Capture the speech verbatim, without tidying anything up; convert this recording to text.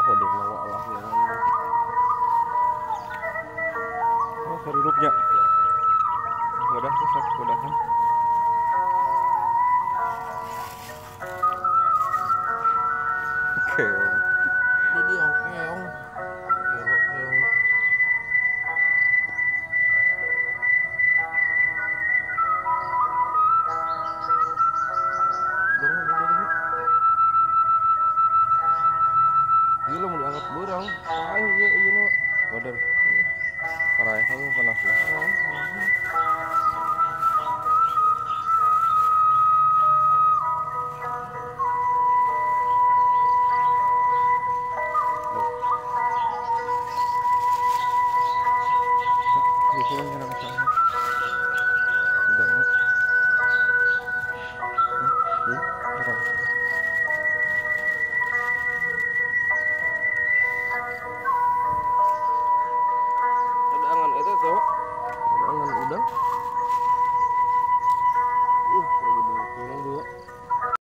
kode nawa lah yang oh serupnya udah susah udah kan keong Jadi yang keong keong keong dong dong gila mau diangkat burang ah iya iya no waduh parah ya tapi panas ya oh, oh.